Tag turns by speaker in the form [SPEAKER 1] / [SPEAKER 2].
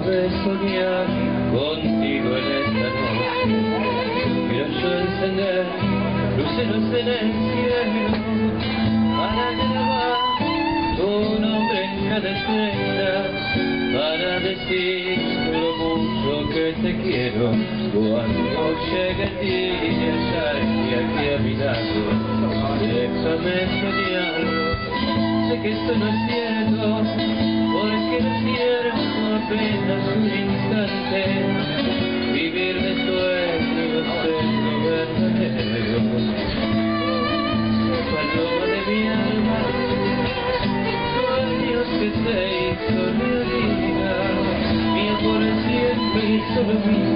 [SPEAKER 1] vez soñar contigo en esta noche. Quiero yo encender luceros en el cielo para grabar tu nombre en cada estrella, para decir lo mucho que te quiero. Cuando llegue el día ya estoy aquí a mi lado, déjame soñarlo. Sé que esto no es cierto, porque no quiero apenas un instante vivir de sueños en lo verdadero. Paloma de mi alma, sueños que se hizo realidad, mía por siempre y solo mía.